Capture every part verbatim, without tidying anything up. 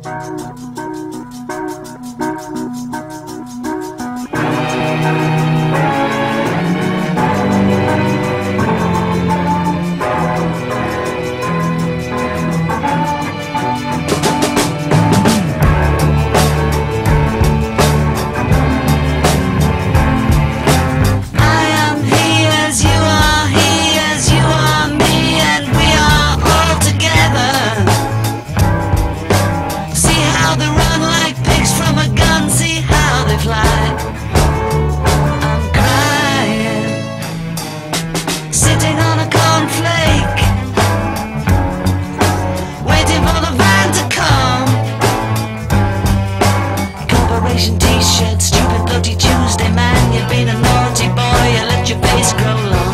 T-shirt, stupid bloody Tuesday, man. You've been a naughty boy, you let your face grow long.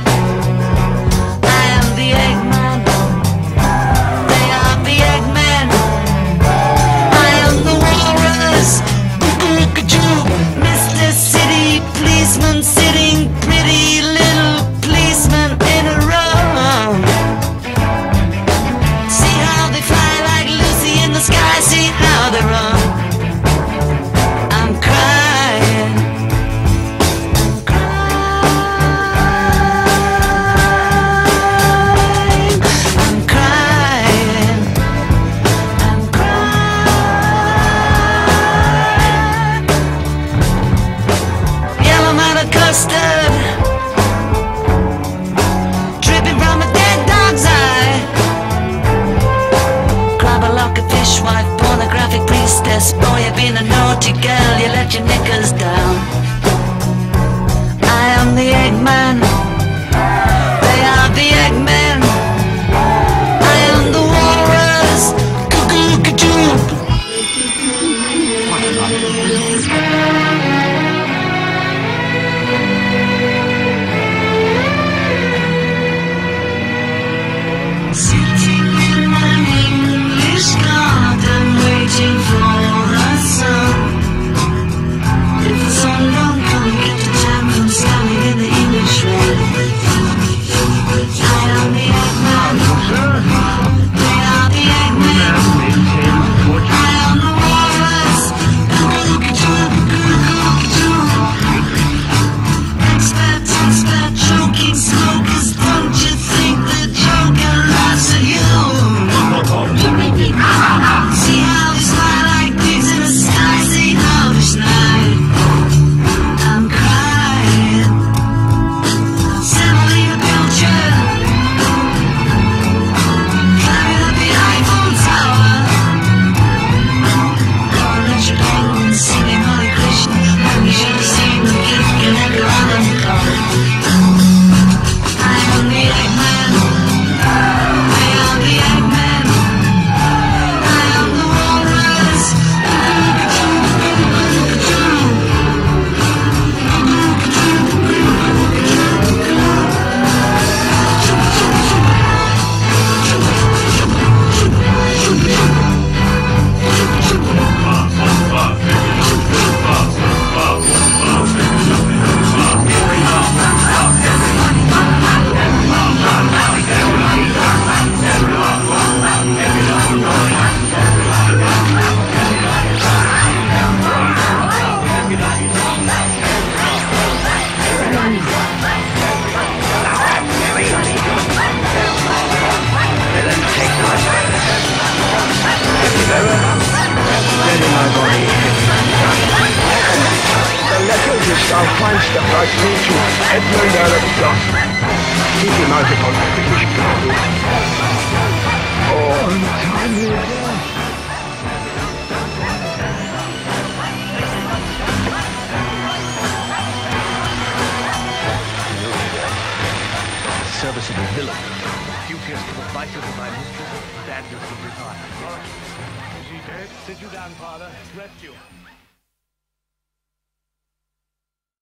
I am the eggman, they are the eggmen. I am the walrus, Mister City Policeman, sitting pretty little policemen in a row. See how they fly like Lucy in the sky, see how they run. Custard, dripping from a dead dog's eye. Crabalocker, fishwife, pornographic priestess. Boy, you've been a naughty girl, you let your knickers down. I am the eggman, they are the eggmen. I am the walrus, cuckoo-ca-choo. Sitting in my English garden, waiting for the sun. If the sun don't come, get the time from standing in the English rain. I am the eggman, they are the eggmen. I am the walrus, expert, expert, choking smokers. Don't you think the joker laughs at you? See how they fly like pigs in the sky, see how they snide. I'm crying, settling a picture, climbing up the Eiffel Tower. Going at your penguins, singing Holy Krishna. You should have seen them kicking and running the car. I am the eggman, I am the eggman. I am the walrus, I'll find stuff like teaching eggmen out of stuff. Keep your mouth upon the British people. Oh, untimely death. Serviceable villain. Duteous to the vices of my mistress, badness of desire. All right. Is he dead? Sit you down, father. Rest you.